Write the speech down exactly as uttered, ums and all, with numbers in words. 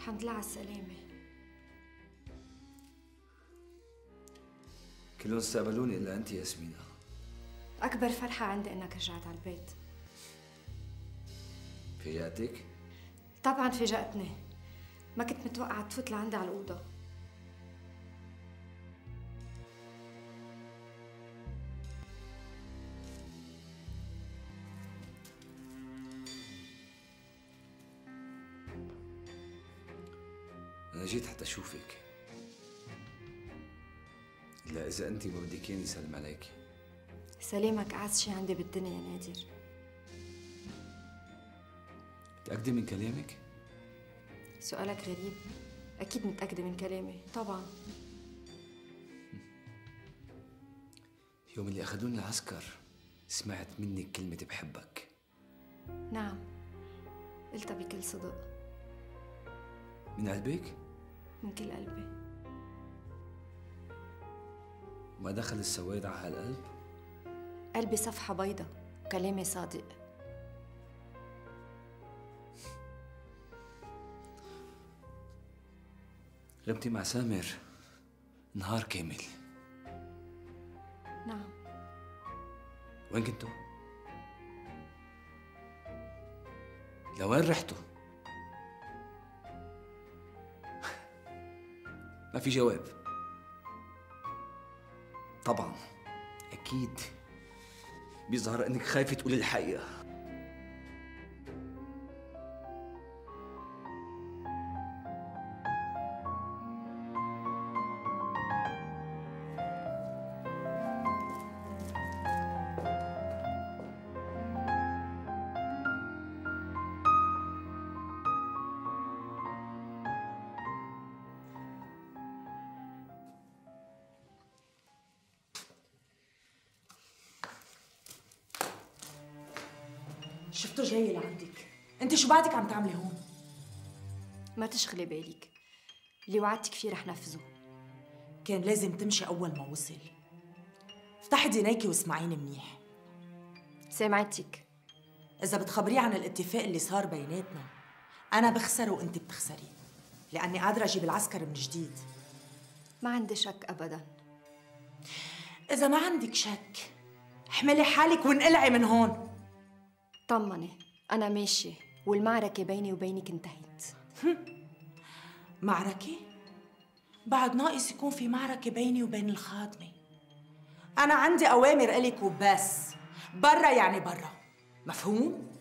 الحمد لله على السلامة. كلهم استقبلوني إلا أنت ياسمينة. أكبر فرحة عندي إنك رجعت على البيت. فاجأتك؟ طبعاً فاجأتني، ما كنت متوقعة تفوت لعندي على الأوضة. أنا جيت حتى أشوفك، إلا إذا أنت ما بدك إياني سلم عليكي. سلامك أعز شي عندي بالدنيا يا نادر. متأكدة من كلامك؟ سؤالك غريب، أكيد متأكدة من كلامي، طبعاً. يوم اللي أخذوني العسكر سمعت منك كلمة بحبك. نعم، قلتها بكل صدق. من قلبك؟ من كل قلبي. ما دخل السواد على هالقلب؟ قلبي صفحة بيضة وكلامي صادق. غبتي مع سامر نهار كامل. نعم. وين كنتوا؟ لوين رحتوا؟ ما في جواب. طبعا اكيد بيظهر انك خايفه تقولي الحقيقه. شفته جاي لعندك، انت شو بعدك عم تعملي هون؟ ما تشغلي بالك، اللي وعدتك فيه رح نفذه. كان لازم تمشي اول ما وصل. افتحي دينيكي واسمعيني منيح. سمعتك. اذا بتخبريه عن الاتفاق اللي صار بيناتنا، انا بخسر وانت بتخسري، لاني قادره اجيب العسكر من جديد. ما عندي شك ابدا. اذا ما عندك شك احملي حالك وانقلعي من هون. طمني، أنا ماشية والمعركة بيني وبينك انتهت. معركة؟ بعد ناقص يكون في معركة بيني وبين الخادمة. أنا عندي أوامر إلك وبس، برا يعني برا، مفهوم؟